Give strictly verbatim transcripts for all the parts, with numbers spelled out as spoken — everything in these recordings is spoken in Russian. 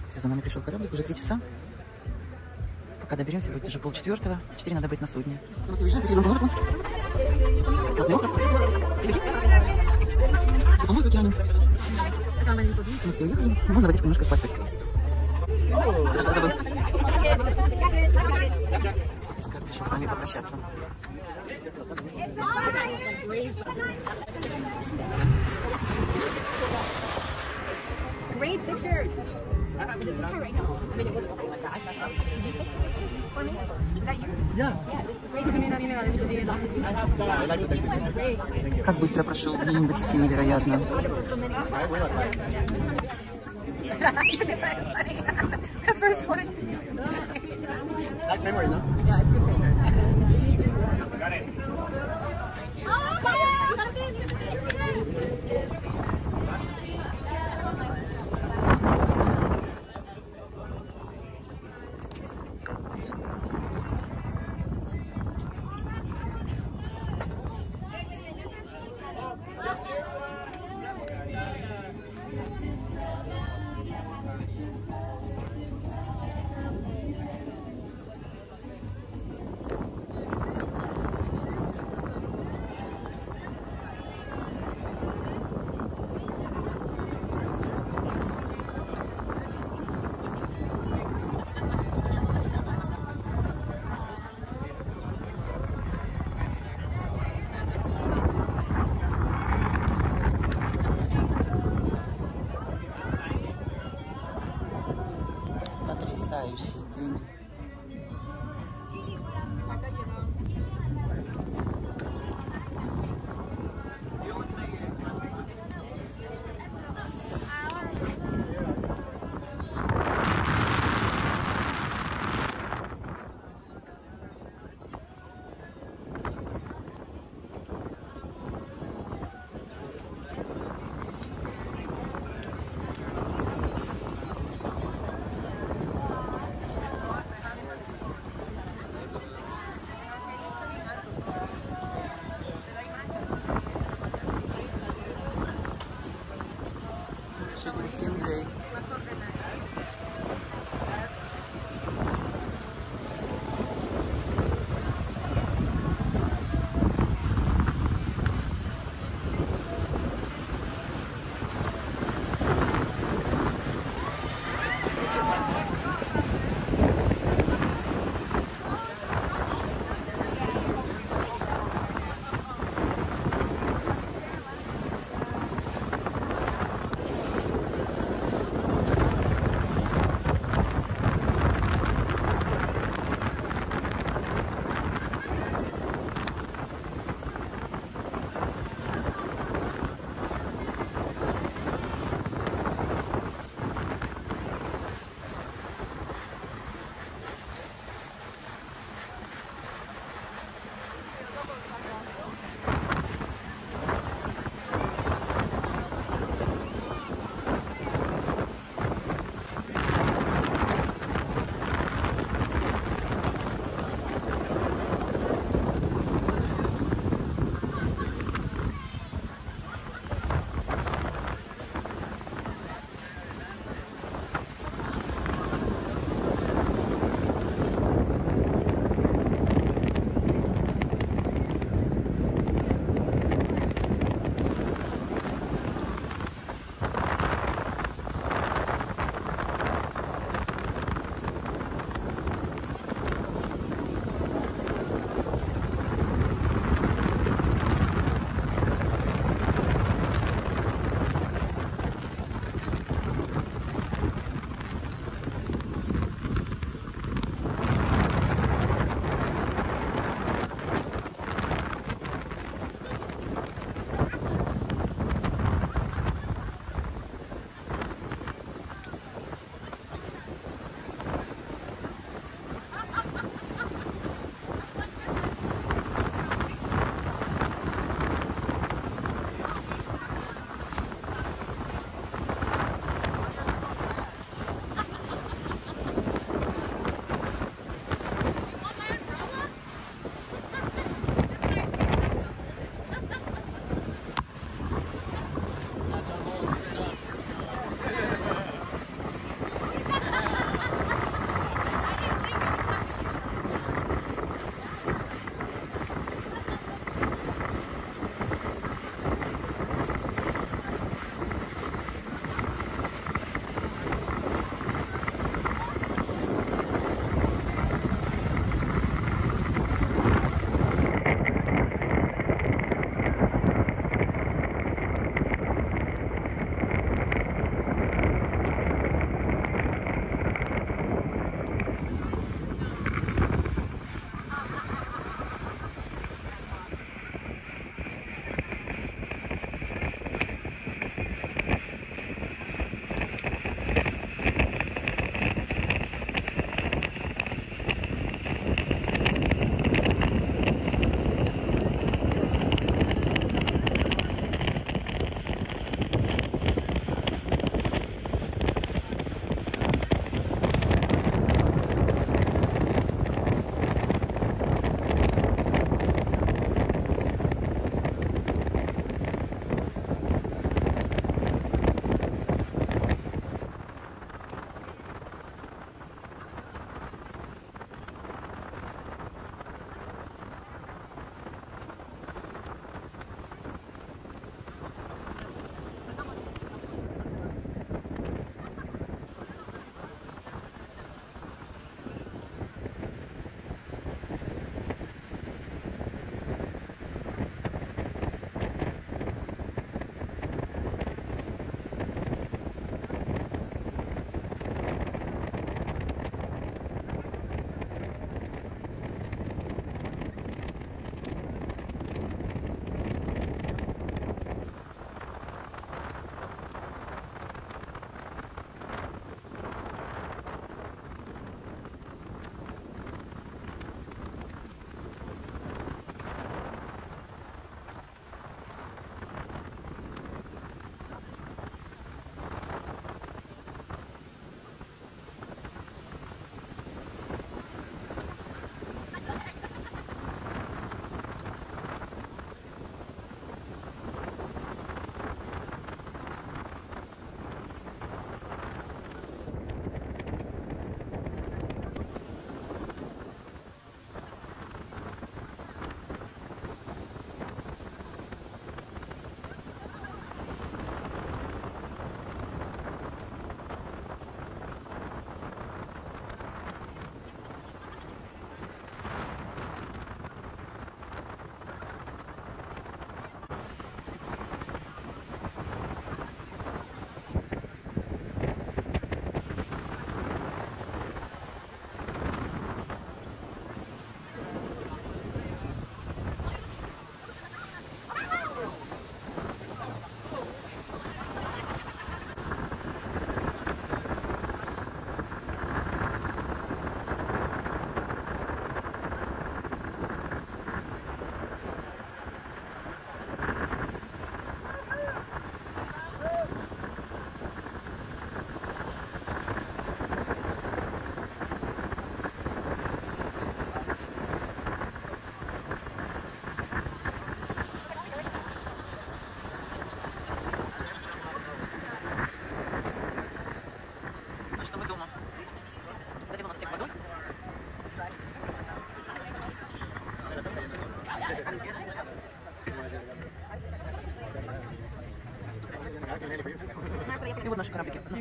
Все, за нами пришел кораблик, уже три часа. Пока доберемся, будет уже полчетвертого. Четыре надо быть на судне. Мы все уезжаем по северному повороту. Красный остров. Помыть в океане. Мы все уехали. Можно водичку немножко испачкать. Я что забыл. Искат решил с нами попрощаться. Great picture. Is it this guy right now? I mean, it wasn't looking like that. That's what I was thinking. Did you take pictures for me? Is that you? Yeah. Yeah, this is great. I mean, I mean, I didn't do it. Great. Как быстро прошел день, вообще невероятно. The first one. Nice memory, no? Yeah, it's good pictures. Got it. Потрясающий день.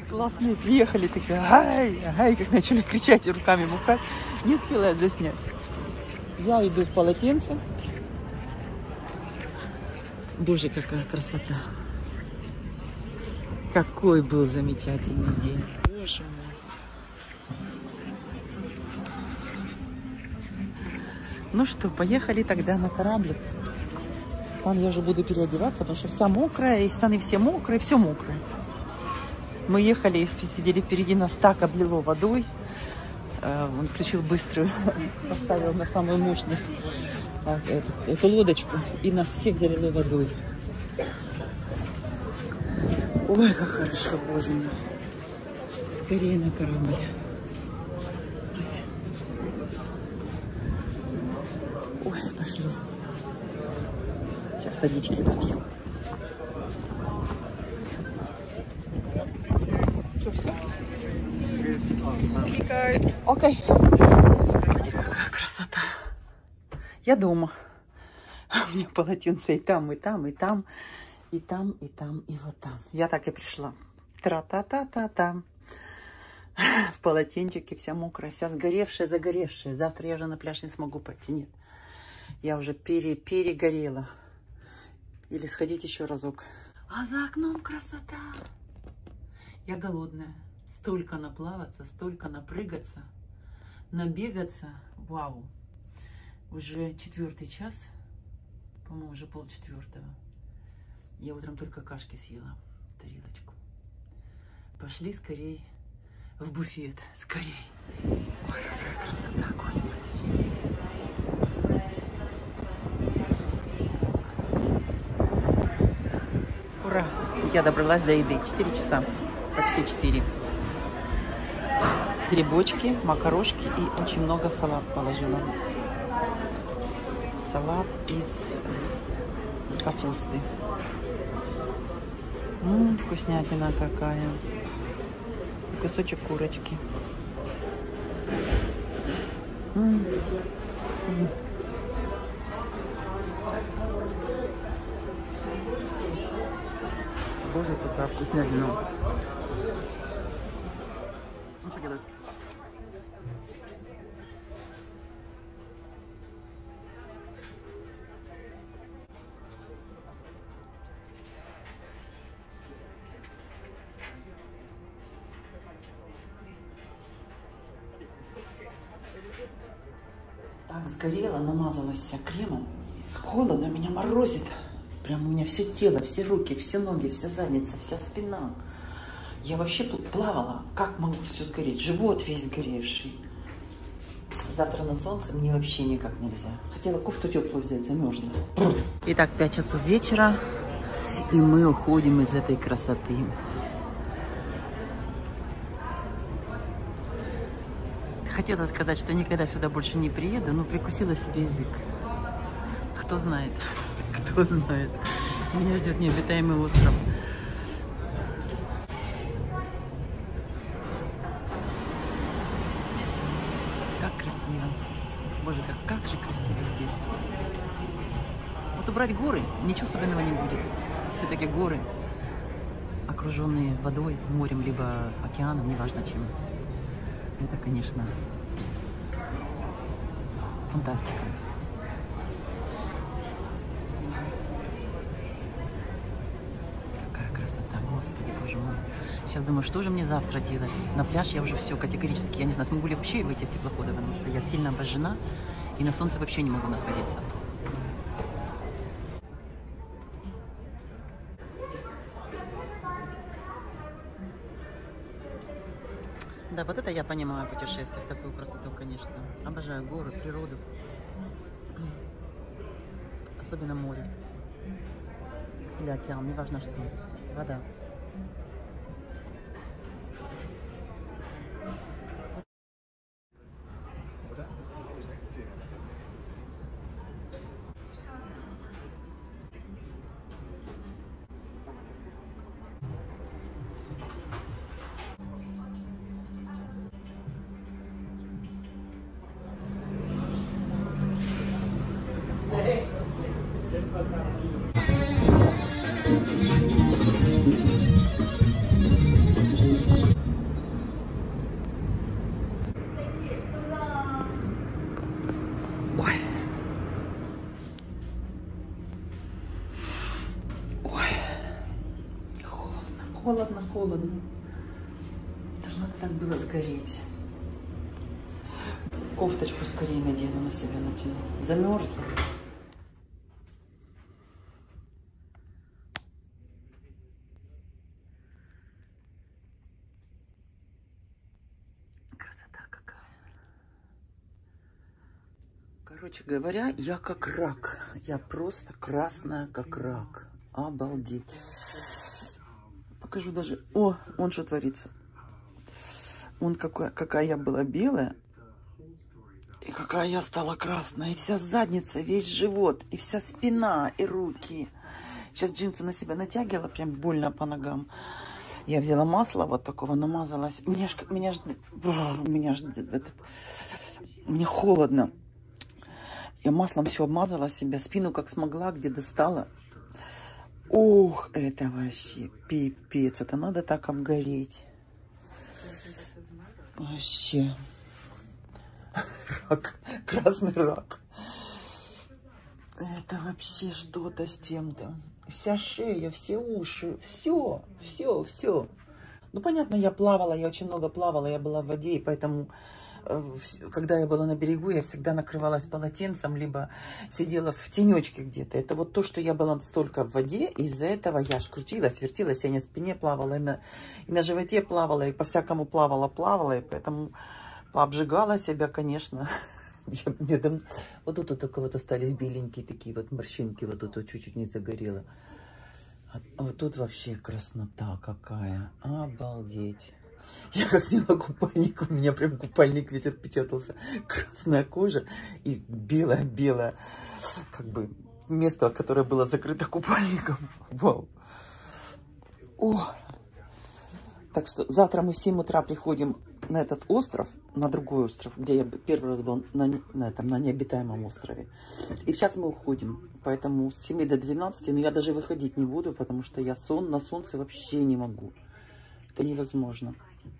классные приехали, такие, ай, ай, как начали кричать и руками махать. Не успела я заснять. Я иду в полотенце. Боже, какая красота. Какой был замечательный день. Боже мой. Ну что, поехали тогда на кораблик. Там я уже буду переодеваться, потому что вся мокрая, и штаны все мокрые, все мокрое. Мы ехали, сидели впереди, нас так облило водой. Он включил быструю, поставил на самую мощность эту, эту лодочку, и нас всех залило водой. Ой, как хорошо, боже мой. Скорее на корабль. Ой, пошли. Сейчас водички попью. Что, все? Кликает. Окей. Смотри, какая красота. Я дома. У меня полотенце и там, и там, и там, и там, и там, и вот там. Я так и пришла. Тра-та-та-та-та. В полотенчике вся мокрая, вся сгоревшая, загоревшая. Завтра я уже на пляж не смогу пойти. Нет. Я уже пере перегорела. Или сходить еще разок. А за окном красота. Я голодная. Столько наплаваться, столько напрыгаться, набегаться. Вау. Уже четвертый час. По-моему, уже полчетвертого. Я утром только кашки съела. Тарелочку. Пошли скорей в буфет. Скорей. Ой, какая красота, Господи. Ура! Я добралась до еды. Четыре часа. Почти четыре. Грибочки, макарошки и очень много салат положила. Салат из капусты. М-м, вкуснятина какая. Кусочек курочки. М-м. М-м. Боже, какая вкуснятина. Ну что делать? Так сгорела, намазалась вся кремом. Холодно, меня морозит. Прям у меня все тело, все руки, все ноги, вся задница, вся спина. Я вообще плавала. Как могу все сгореть? Живот весь сгоревший. Завтра на солнце мне вообще никак нельзя. Хотела кофту теплую взять, замерзла. Итак, пять часов вечера. И мы уходим из этой красоты. Хотела сказать, что никогда сюда больше не приеду, но прикусила себе язык. Кто знает, кто знает. Меня ждет необитаемый остров. Как красиво. Боже, как, как же красиво здесь. Вот убрать горы, ничего особенного не будет. Все-таки горы, окруженные водой, морем, либо океаном, неважно чем. Это, конечно, фантастика. Какая красота, Господи, Боже мой. Сейчас думаю, что же мне завтра делать? На пляж я уже все категорически, я не знаю, смогу ли вообще выйти из теплохода, потому что я сильно обожжена и на солнце вообще не могу находиться. Да, вот это я понимаю путешествие в такую красоту, конечно. Обожаю горы, природу. Особенно море. Или океан, неважно что. Вода. Thank you. холодно, холодно. Должно так было сгореть. Кофточку скорее надену, на себя натяну. Замерзла. Красота какая. Короче говоря, я как рак. Я просто красная, как рак. Обалдеть. Покажу даже. О, он что творится. Он какая, какая я была белая. И какая я стала красная. И вся задница, весь живот, и вся спина, и руки. Сейчас джинсы на себя натягивала, прям больно по ногам. Я взяла масло вот такого, намазалась. Меня ж, меня ж, меня ж, этот, мне холодно. Я маслом все обмазала себя, спину как смогла, где достала. Ух, это вообще пипец. Это надо так обгореть. Вообще. Рак. Красный рак. Это вообще что-то с чем-то. Вся шея, все уши. Все, все, все. Ну, понятно, я плавала, я очень много плавала, я была в воде, и поэтому, когда я была на берегу, я всегда накрывалась полотенцем, либо сидела в тенечке где-то. Это вот то, что я была столько в воде, из-за этого я аж крутилась, вертелась, я на спине плавала, и на, и на животе плавала, и по-всякому плавала, плавала, и поэтому пообжигала себя, конечно. Я, мне там, вот тут вот только вот остались беленькие такие вот морщинки, вот тут вот чуть-чуть не загорело. А, а вот тут вообще краснота какая. Обалдеть. Я как сняла купальник, у меня прям купальник весь отпечатался. Красная кожа и белая-белая, как бы, место, которое было закрыто купальником. Вау. О! Так что завтра мы в семь утра приходим на этот остров, на другой остров, где я первый раз был на, на, этом, на необитаемом острове. И в час мы уходим. Поэтому с семи до двенадцати, но я даже выходить не буду, потому что я сон, на солнце вообще не могу. Это невозможно.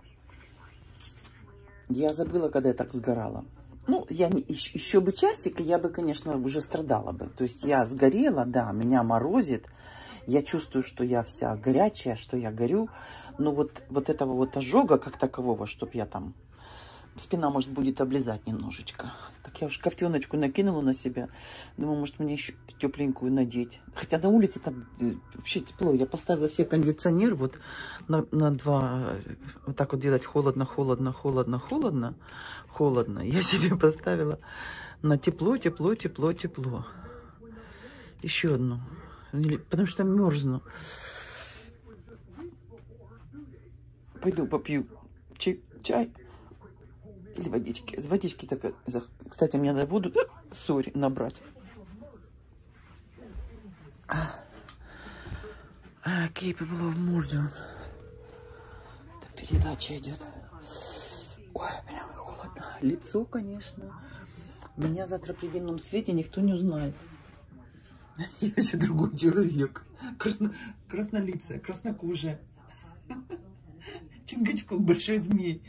Я забыла, когда я так сгорала. Ну, я не, еще, еще бы часик, и я бы, конечно, уже страдала бы. То есть я сгорела, да, меня морозит. Я чувствую, что я вся горячая, что я горю. Но вот, вот этого вот ожога, как такового, чтобы я там... Спина, может, будет облизать немножечко. Так я уж кофтеночку накинула на себя. Думаю, может, мне еще тепленькую надеть. Хотя на улице там вообще тепло. Я поставила себе кондиционер вот на, на два... Вот так вот делать холодно, холодно, холодно, холодно. Холодно. Я себе поставила на тепло, тепло, тепло, тепло. Еще одну. Потому что мерзну. Пойду попью чай, чай или водички. С водички так. Кстати, мне надо воду, сори, набрать. Capable of murder. Это передача идет. Ой, прям холодно. Лицо, конечно. Меня завтра при дневном свете никто не узнает. Я еще другой человек. Красно, краснолицая, краснокожая. Чингачков, большой змей.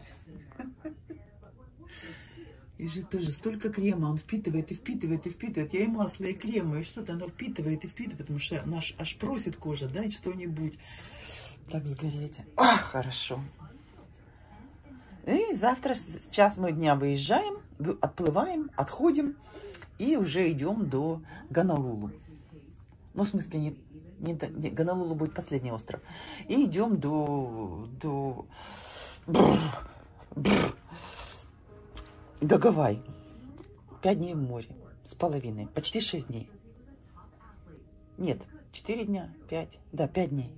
И же тоже столько крема, он впитывает и впитывает и впитывает. Я и масло, и крема, и что-то оно впитывает и впитывает, потому что она аж, аж просит кожа, дать что-нибудь. Так сгореть. А, хорошо. И завтра с час мы дня выезжаем, отплываем, отходим и уже идем до Гонолулу. Ну, в смысле, не, не, не Гонолулу будет последний остров. И идем до... до... Бррр, бррр, до Гавайи. Пять дней в море. С половиной. Почти шесть дней. Нет, четыре дня, пять. Да, пять дней.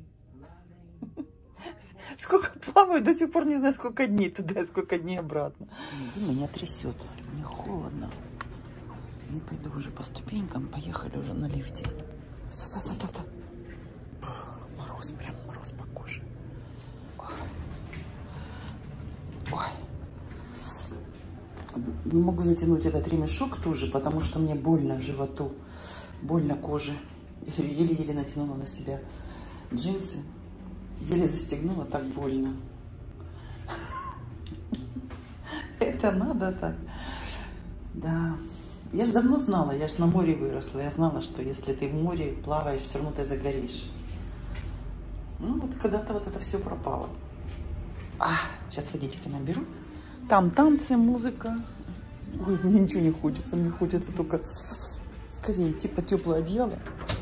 Сколько плаваю, до сих пор не знаю, сколько дней туда, сколько дней обратно. И меня трясет. Мне холодно. Не пойду уже по ступенькам. Поехали уже на лифте. Мороз, прям мороз по коже. Ой. Не могу затянуть этот ремешок тоже, потому что мне больно в животу. Больно коже. Еле-еле натянула на себя джинсы. Еле застегнула, так больно. Это надо так. Да. Я же давно знала, я же на море выросла. Я знала, что если ты в море плаваешь, все равно ты загоришь. Ну вот когда-то вот это все пропало. А, сейчас водички наберу. Там танцы, музыка. Ой, мне ничего не хочется, мне хочется только скорее типа теплое одеяло.